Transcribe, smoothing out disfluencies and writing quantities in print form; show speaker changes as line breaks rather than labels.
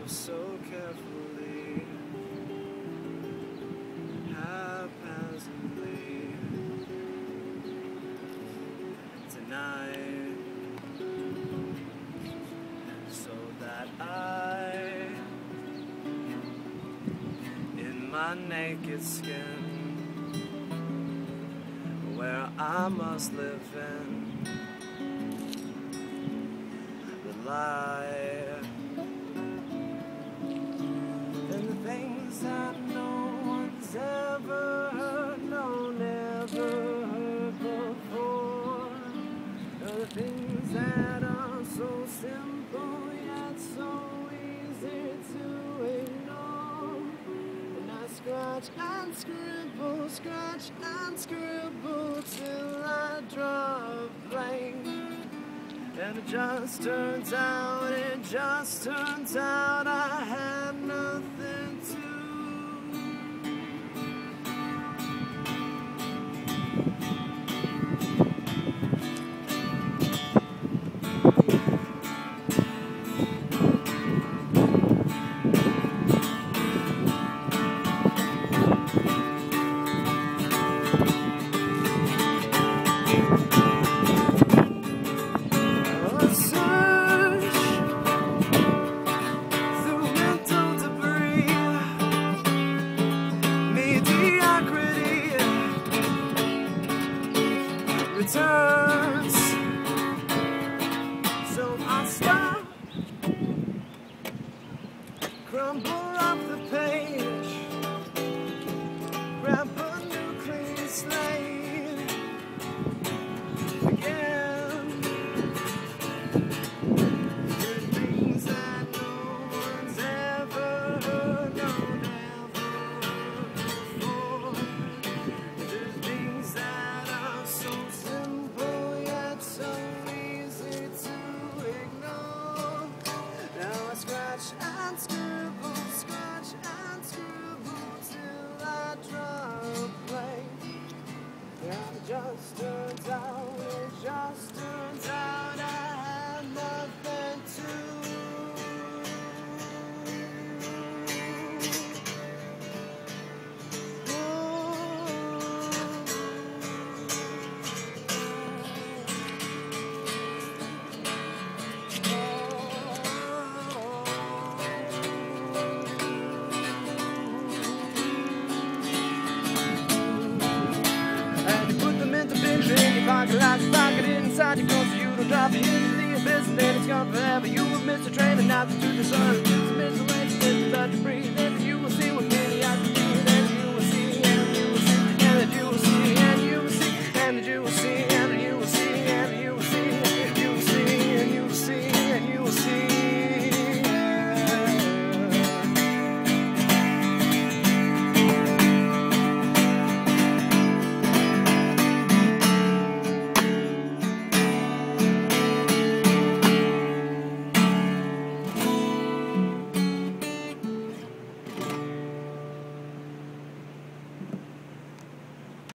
so carefully, haphazardly tonight, so that I, in my naked skin, where I must live in the light, and the things that no one's ever heard, no, never heard before, are the things that are so simple yet so easy to ignore. And I scratch and scribble, scratch and scribble till I draw a blank. And it just turns out I had nothing to. Returns, so I stop, crumble off the page, grab a new clean slate again. There's things that no one's ever heard, no, never heard before. There's things that are so simple yet so easy to ignore. Now I scratch and scribble, scratch and scribble till I draw a blank. And it just turns out I had nothing to. Like a pocket inside your clothes so you don't drop it into the abyss, and then it's gone forever. You have missed a train and not to the sun. It's a miscellaneous, it's about to breathe, and you